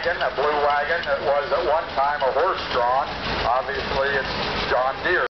wagon, a blue wagon that was at one time a horse-drawn. Obviously, it's John Deere.